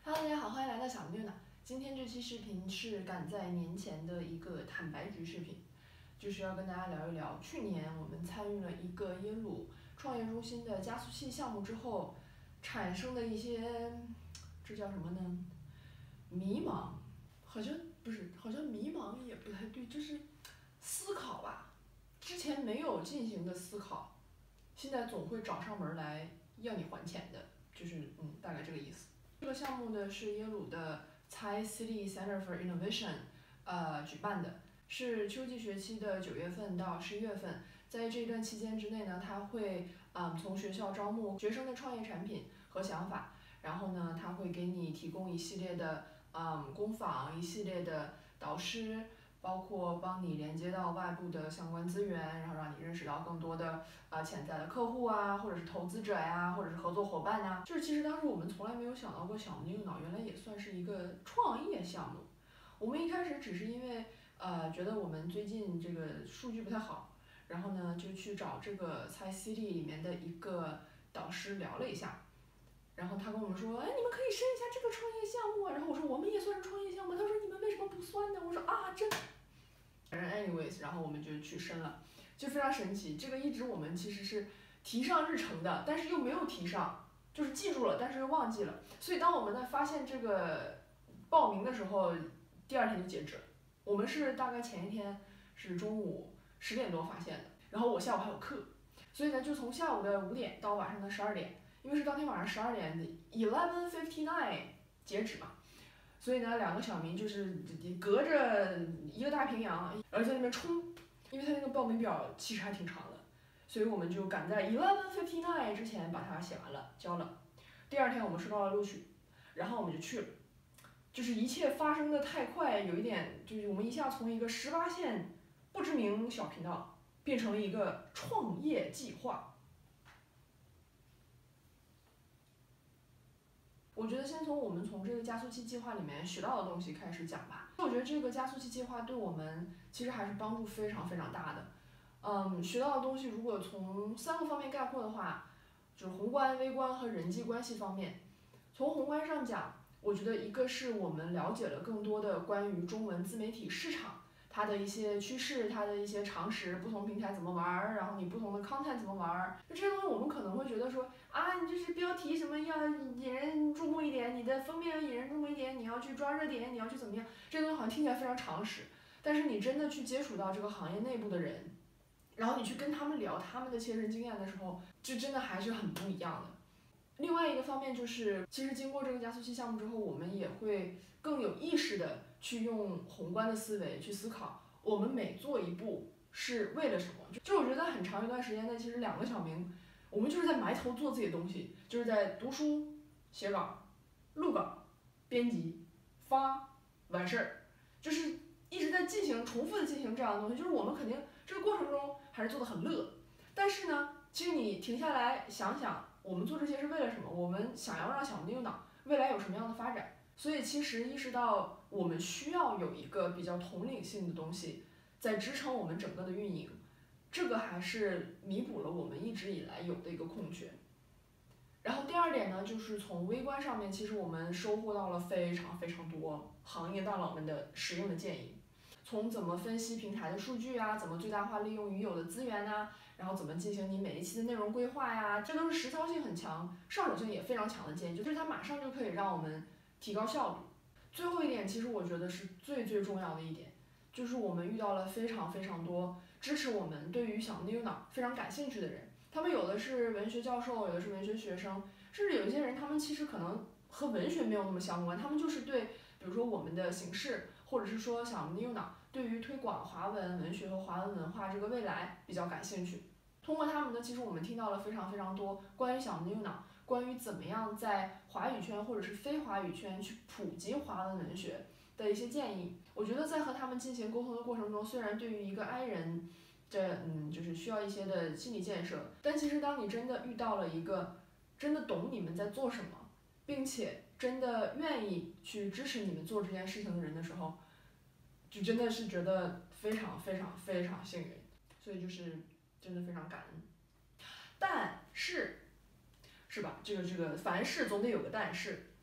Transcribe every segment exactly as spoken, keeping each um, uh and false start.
Hello，大家好，欢迎来到小六呢。今天这期视频是赶在年前的一个坦白局视频，就是要跟大家聊一聊去年我们参与了一个耶鲁创业中心的加速器项目之后产生的一些，这叫什么呢？迷茫，好像不是，好像迷茫也不太对，就是思考吧。之前没有进行的思考，现在总会找上门来要你还钱的，就是嗯，大概这个意思。这个项目呢是耶鲁的 Thai City Center for Innovation， 呃举办的，是秋季学期的九月份到十一月份，在这一段期间之内呢，他会嗯从学校招募学生的创业产品和想法，然后呢，他会给你提供一系列的嗯工坊，一系列的导师。包括帮你连接到外部的相关资源，然后让你认识到更多的呃潜在的客户啊，或者是投资者呀，或者是合作伙伴呀。就是其实当时我们从来没有想到过小牛脑原来也算是一个创业项目。我们一开始只是因为呃觉得我们最近这个数据不太好，然后呢就去找这个 Thai City 里面的一个导师聊了一下。然后他跟我们说，哎，你们可以申一下这个创业项目啊。然后我说我们也算是创业项目。他说你们为什么不算呢？我说啊，真。反正 anyways， 然后我们就去申了，就非常神奇。这个一直我们其实是提上日程的，但是又没有提上，就是记住了，但是又忘记了。所以当我们在发现这个报名的时候，第二天就截止了。我们是大概前一天是中午十点多发现的，然后我下午还有课，所以呢就从下午的五点到晚上的十二点，因为是当天晚上十二点 eleven fifty nine 截止嘛。所以呢，两个小明就是隔着一个大平洋，然后在那边冲，因为他那个报名表其实还挺长的，所以我们就赶在 eleven fifty nine 之前把它写完了，交了。第二天我们收到了录取，然后我们就去了。就是一切发生的太快，有一点就是我们一下从一个十八线不知名小频道变成了一个创业计划。我觉得先从我们从这个加速器计划里面学到的东西开始讲吧。我觉得这个加速器计划对我们其实还是帮助非常非常大的。嗯，学到的东西如果从三个方面概括的话，就是宏观、微观和人际关系方面。从宏观上讲，我觉得一个是我们了解了更多的关于中文自媒体市场。它的一些趋势，它的一些常识，不同平台怎么玩，然后你不同的 content 怎么玩，就这些东西我们可能会觉得说啊，你就是标题什么要引人注目一点，你的封面要引人注目一点，你要去抓热点，你要去怎么样，这些东西好像听起来非常常识，但是你真的去接触到这个行业内部的人，然后你去跟他们聊他们的切身经验的时候，就真的还是很不一样的。另外一个方面就是，其实经过这个加速器项目之后，我们也会更有意识的去用宏观的思维去思考，我们每做一步是为了什么。就我觉得很长一段时间内，其实两个小明，我们就是在埋头做自己的东西，就是在读书、写稿、录稿、编辑、发，完事儿，就是一直在进行重复的进行这样的东西。就是我们肯定这个过程中还是做的很乐，但是呢，其实你停下来想想。我们做这些是为了什么？我们想要让小牛脑未来有什么样的发展？所以其实意识到我们需要有一个比较统领性的东西在支撑我们整个的运营，这个还是弥补了我们一直以来有的一个空缺。然后第二点呢，就是从微观上面，其实我们收获到了非常非常多行业大佬们的实用的建议。从怎么分析平台的数据啊，怎么最大化利用已有的资源啊，然后怎么进行你每一期的内容规划呀，这都是实操性很强、上手性也非常强的建议，就是它马上就可以让我们提高效率。最后一点，其实我觉得是最最重要的一点，就是我们遇到了非常非常多支持我们、对于小牛脑非常感兴趣的人，他们有的是文学教授，有的是文学学生，甚至有一些人他们其实可能和文学没有那么相关，他们就是对，比如说我们的形式。或者是说小牛脑对于推广华文文学和华文文化这个未来比较感兴趣。通过他们呢，其实我们听到了非常非常多关于小牛脑，关于怎么样在华语圈或者是非华语圈去普及华文文学的一些建议。我觉得在和他们进行沟通的过程中，虽然对于一个 I 人，这嗯就是需要一些的心理建设，但其实当你真的遇到了一个真的懂你们在做什么，并且真的愿意去支持你们做这件事情的人的时候，就真的是觉得非常非常非常幸运，所以就是真的非常感恩。但是，是吧？这个这个凡事总得有个但是，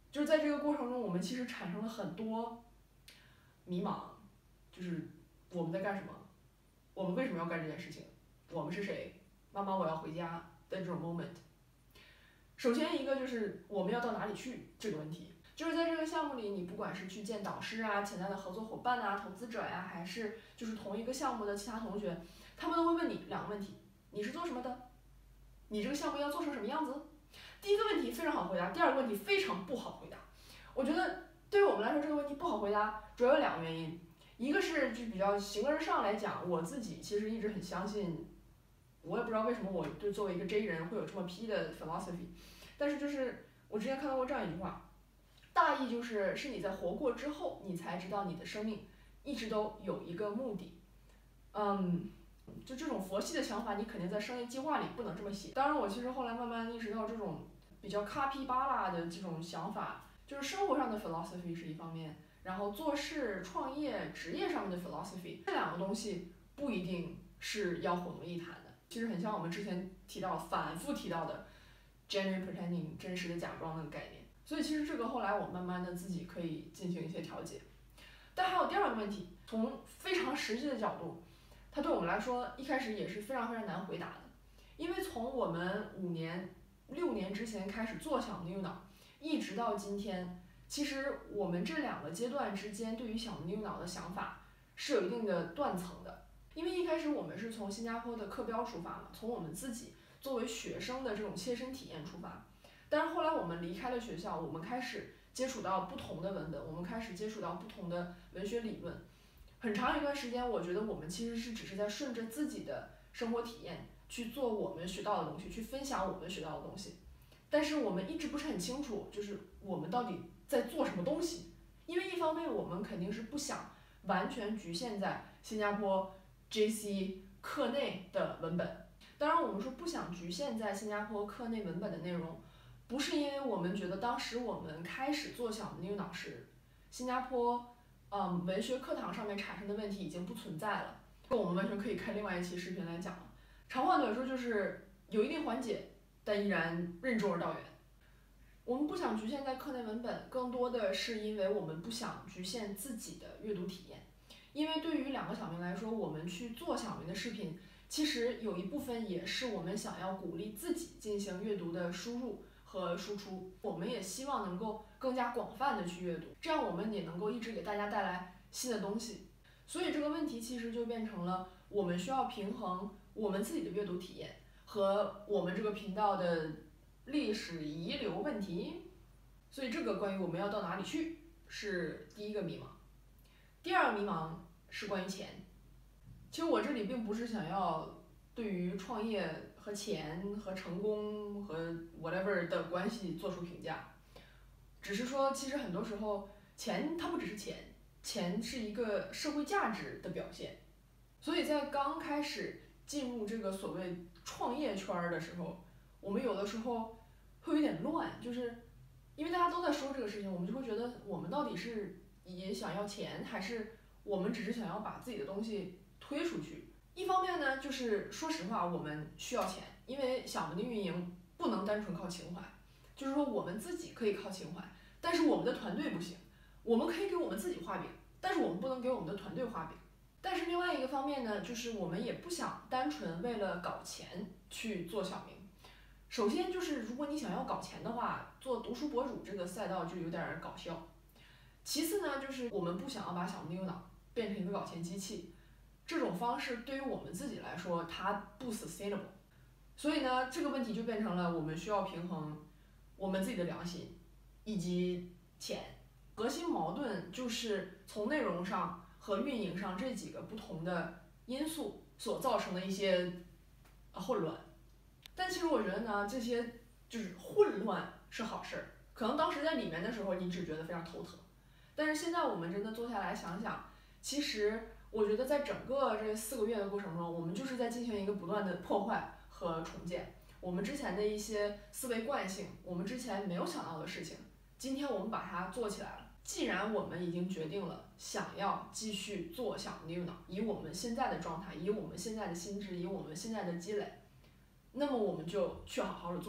就是在这个过程中，我们其实产生了很多迷茫，就是我们在干什么，我们为什么要干这件事情，我们是谁，妈妈我要回家的这种 moment。首先一个就是我们要到哪里去这个问题，就是在这个项目里，你不管是去见导师啊、潜在的合作伙伴啊、投资者呀、啊，还是就是同一个项目的其他同学，他们都会问你两个问题：你是做什么的？你这个项目要做成什么样子？第一个问题非常好回答，第二个问题非常不好回答。我觉得对于我们来说，这个问题不好回答，主要有两个原因。一个是就比较形而上来讲，我自己其实一直很相信，我也不知道为什么我对作为一个 J 人会有这么 P 的 philosophy， 但是就是我之前看到过这样一句话，大意就是是你在活过之后，你才知道你的生命一直都有一个目的。嗯。就这种佛系的想法，你肯定在商业计划里不能这么写。当然，我其实后来慢慢意识到，这种比较卡皮巴拉的这种想法，就是生活上的 philosophy 是一方面，然后做事、创业、职业上面的 philosophy， 这两个东西不一定是要混为一谈的。其实很像我们之前提到、反复提到的 genuine pretending 真实的假装那个概念。所以其实这个后来我慢慢的自己可以进行一些调节。但还有第二个问题，从非常实际的角度。它对我们来说一开始也是非常非常难回答的，因为从我们五年、六年之前开始做小 New 脑，一直到今天，其实我们这两个阶段之间对于小 New 脑的想法是有一定的断层的。因为一开始我们是从新加坡的课标出发嘛，从我们自己作为学生的这种切身体验出发，但是后来我们离开了学校，我们开始接触到不同的文本，我们开始接触到不同的文学理论。很长一段时间，我觉得我们其实是只是在顺着自己的生活体验去做我们学到的东西，去分享我们学到的东西。但是我们一直不是很清楚，就是我们到底在做什么东西。因为一方面我们肯定是不想完全局限在新加坡 J C 课内的文本。当然，我们说不想局限在新加坡课内文本的内容，不是因为我们觉得当时我们开始做小 New 脑时，新加坡。嗯，文学课堂上面产生的问题已经不存在了，这个我们完全可以开另外一期视频来讲了。长话短说就是有一定缓解，但依然任重而道远。我们不想局限在课内文本，更多的是因为我们不想局限自己的阅读体验。因为对于两个小明来说，我们去做小明的视频，其实有一部分也是我们想要鼓励自己进行阅读的输入和输出。我们也希望能够更加广泛的去阅读，这样我们也能够一直给大家带来新的东西。所以这个问题其实就变成了我们需要平衡我们自己的阅读体验和我们这个频道的历史遗留问题。所以这个关于我们要到哪里去是第一个迷茫。第二个迷茫是关于钱。其实我这里并不是想要对于创业和钱和成功和 whatever 的关系做出评价，只是说其实很多时候钱它不只是钱，钱是一个社会价值的表现。所以在刚开始进入这个所谓创业圈的时候，我们有的时候会有点乱，就是因为大家都在说这个事情，我们就会觉得我们到底是也想要钱，还是我们只是想要把自己的东西推出去。一方面呢，就是说实话，我们需要钱，因为小门的运营不能单纯靠情怀，就是说我们自己可以靠情怀，但是我们的团队不行。我们可以给我们自己画饼，但是我们不能给我们的团队画饼。但是另外一个方面呢，就是我们也不想单纯为了搞钱去做小明。首先就是如果你想要搞钱的话，做读书博主这个赛道就有点搞笑。其次呢，就是我们不想要把小 New 脑变成一个搞钱机器，这种方式对于我们自己来说它不 sustainable。所以呢，这个问题就变成了我们需要平衡我们自己的良心以及钱。核心矛盾就是从内容上和运营上这几个不同的因素所造成的一些混乱。但其实我觉得呢，这些就是混乱是好事儿。可能当时在里面的时候，你只觉得非常头疼，但是现在我们真的坐下来想想，其实我觉得在整个这四个月的过程中，我们就是在进行一个不断的破坏和重建。我们之前的一些思维惯性，我们之前没有想到的事情，今天我们把它做起来了。既然我们已经决定了想要继续做小 New 脑，以我们现在的状态，以我们现在的心智，以我们现在的积累，那么我们就去好好的做它。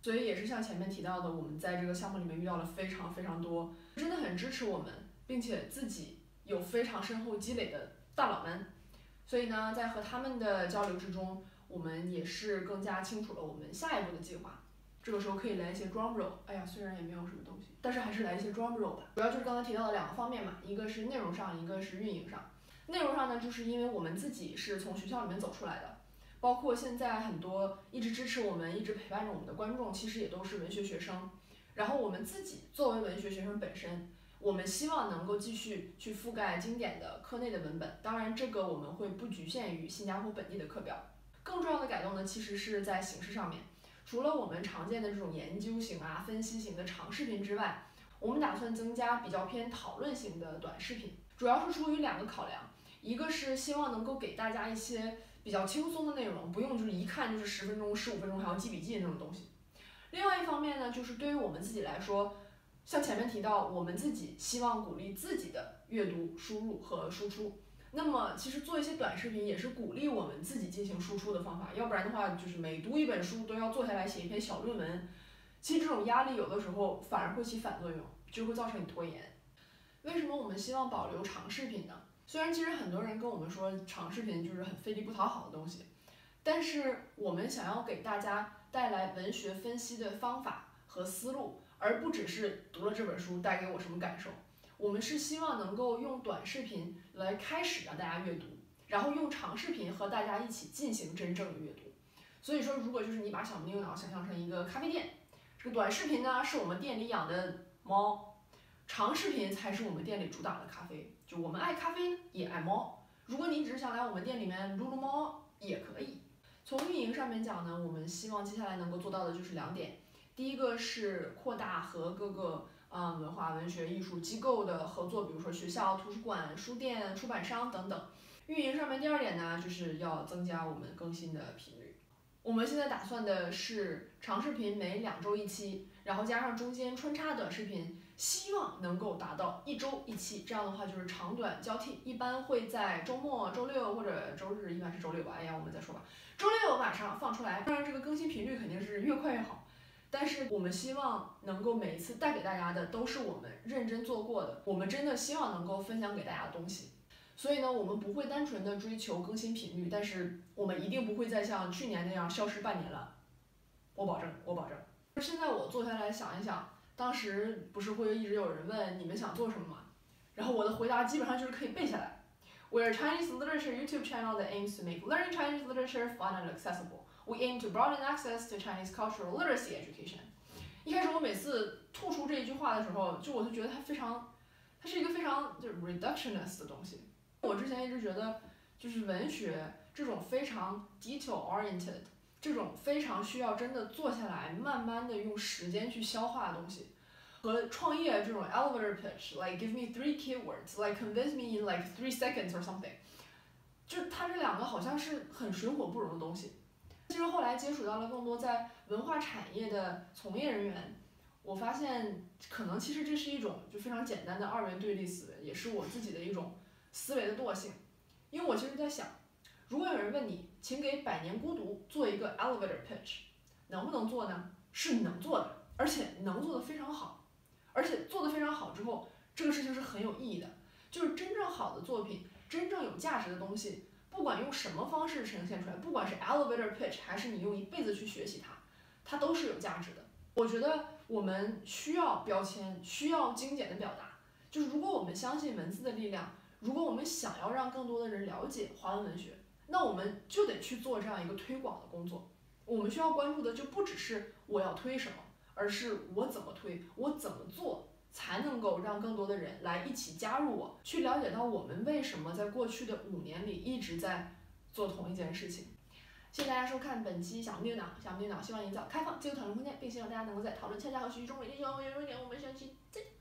所以也是像前面提到的，我们在这个项目里面遇到了非常非常多真的很支持我们，并且自己有非常深厚积累的大佬们。所以呢，在和他们的交流之中，我们也是更加清楚了我们下一步的计划。这个时候可以来一些 drum roll， 哎呀，虽然也没有什么东西，但是还是来一些 drum roll 吧。主要就是刚才提到的两个方面嘛，一个是内容上，一个是运营上。内容上呢，就是因为我们自己是从学校里面走出来的，包括现在很多一直支持我们、一直陪伴着我们的观众，其实也都是文学学生。然后我们自己作为文学学生本身，我们希望能够继续去覆盖经典的课内的文本，当然这个我们会不局限于新加坡本地的课表。更重要的改动呢，其实是在形式上面。除了我们常见的这种研究型啊、分析型的长视频之外，我们打算增加比较偏讨论型的短视频，主要是出于两个考量，一个是希望能够给大家一些比较轻松的内容，不用就是一看就是十分钟、十五分钟还要记笔记那种东西。另外一方面呢，就是对于我们自己来说，像前面提到，我们自己希望鼓励自己的阅读、输入和输出。那么其实做一些短视频也是鼓励我们自己进行输出的方法，要不然的话，就是每读一本书都要坐下来写一篇小论文，其实这种压力有的时候反而会起反作用，就会造成你拖延。为什么我们希望保留长视频呢？虽然其实很多人跟我们说长视频就是很费力不讨好的东西，但是我们想要给大家带来文学分析的方法和思路，而不只是读了这本书带给我什么感受。我们是希望能够用短视频来开始让大家阅读，然后用长视频和大家一起进行真正的阅读。所以说，如果就是你把小牛脑想象成一个咖啡店，这个短视频呢是我们店里养的猫，长视频才是我们店里主打的咖啡。就我们爱咖啡也爱猫，如果你只是想来我们店里面撸撸猫也可以。从运营上面讲呢，我们希望接下来能够做到的就是两点，第一个是扩大和各个嗯，文化、文学、艺术机构的合作，比如说学校、图书馆、书店、出版商等等。运营上面第二点呢，就是要增加我们更新的频率。我们现在打算的是长视频每两周一期，然后加上中间穿插短视频，希望能够达到一周一期。这样的话就是长短交替，一般会在周末、周六或者周日，一般是周六吧。哎呀，我们再说吧，周六晚上放出来。当然，这个更新频率肯定是越快越好。但是我们希望能够每一次带给大家的都是我们认真做过的，我们真的希望能够分享给大家的东西。所以呢，我们不会单纯的追求更新频率，但是我们一定不会再像去年那样消失半年了，我保证，我保证。现在我坐下来想一想，当时不是会一直有人问你们想做什么吗？然后我的回答基本上就是可以背下来。We're a Chinese literature YouTube channel that aims to make learning Chinese literature fun and accessible.We aim to broaden access to Chinese cultural literacy education. 一开始我每次吐出这一句话的时候，就我就觉得它非常，它是一个非常就是 reductionist 的东西。我之前一直觉得，就是文学这种非常 detail oriented， 这种非常需要真的坐下来慢慢的用时间去消化的东西，和创业这种 elevator pitch，like give me three keywords，like convince me in like three seconds or something， 就它这两个好像是很水火不容的东西。其实后来接触到了更多在文化产业的从业人员，我发现可能其实这是一种就非常简单的二元对立思维，也是我自己的一种思维的惰性。因为我其实在想，如果有人问你，请给《百年孤独》做一个 elevator pitch， 能不能做呢？是能做的，而且能做得非常好，而且做得非常好之后，这个事情是很有意义的。就是真正好的作品，真正有价值的东西，不管用什么方式呈现出来，不管是 elevator pitch 还是你用一辈子去学习它，它都是有价值的。我觉得我们需要标签，需要精简的表达。就是如果我们相信文字的力量，如果我们想要让更多的人了解华文文学，那我们就得去做这样一个推广的工作。我们需要关注的就不只是我要推什么，而是我怎么推，我怎么做才能够让更多的人来一起加入我，去了解到我们为什么在过去的五年里一直在做同一件事情。谢谢大家收看本期小秘脑，小秘脑希望营造开放、自由讨论空间，并希望大家能够在讨论、恰恰和学习中每天学会一点。我们下期再见。